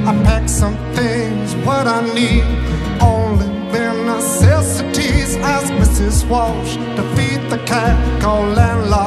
I pack some things, what I need, only bare necessities. Ask Mrs. Walsh to feed the cat, call landlord